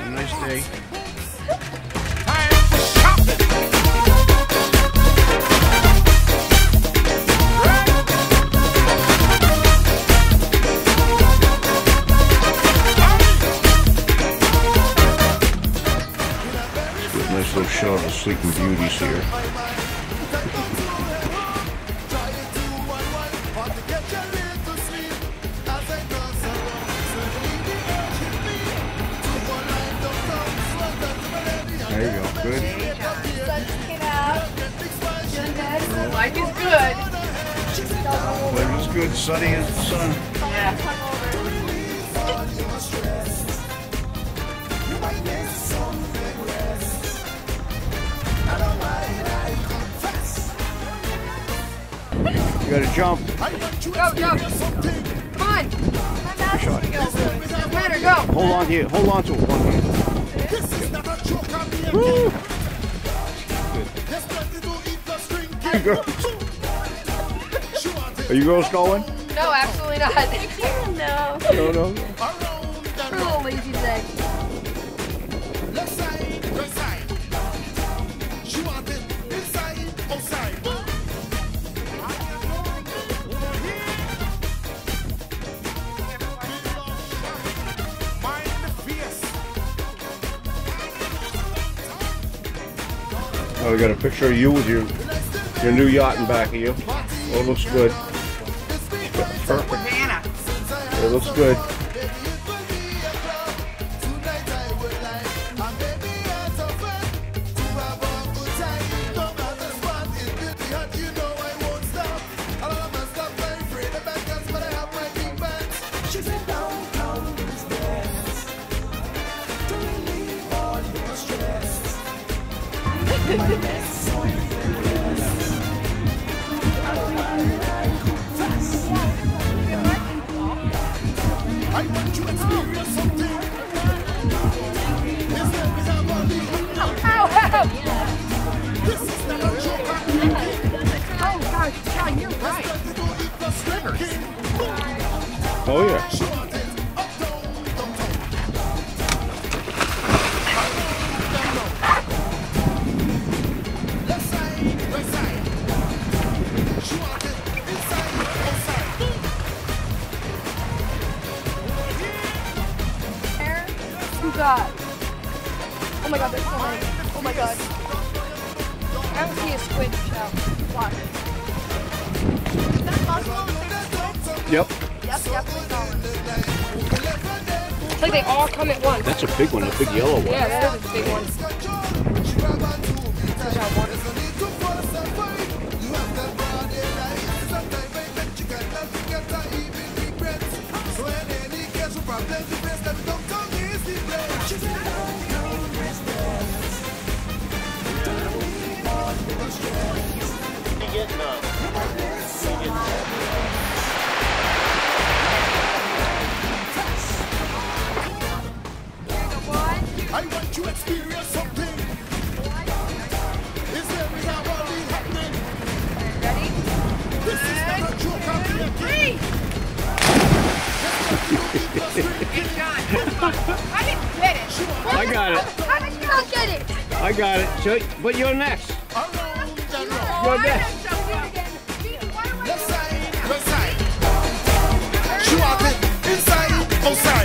a nice day. Nice little shot of the Sleeping Beauties here. There you go. Good. Life is good. Life is good. Sunny as the sun. Yeah. You gotta jump. Go, Jost. Come on. Shot. Better go. Hold on here. Hold on to it. One hand. Woo! Good. Are you girls going? No, absolutely not. No. No, no. We're a little lazy today. Oh, we got a picture of you with your new yacht in back of you. Oh, it looks good. Perfect. It looks good. Oh yeah. God. Oh my god, there's so many. Oh my god. I don't see a squid shell. Watch. Is that possible? Yep. Yep. It's like they all come at once. That's a big one, a big yellow one. Yeah, that is a big one. I want to experience something. Is everything happening? Ready? This is not a joke. Good shot. I didn't get it. I got it. How did you not get it? I got it. So, but you're next. You're next. Left side. She want it inside, outside.